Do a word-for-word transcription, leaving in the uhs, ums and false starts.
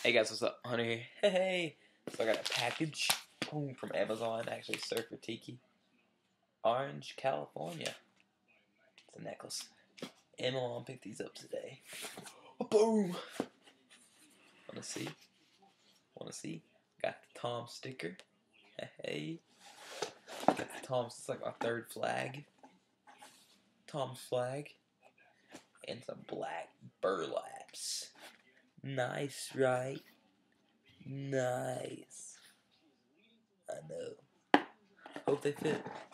Hey guys, what's up? Honey, hey, hey. So I got a package boom, from Amazon, actually, Surfer Tiki. Orange, California. It's a necklace. Amazon picked these up today. Boom! Wanna see? Wanna see? Got the Tom sticker. Hey. Got the Tom's, it's like my third flag. Tom's flag. And some black burlaps. Nice, right? Nice. I know. Hope they fit.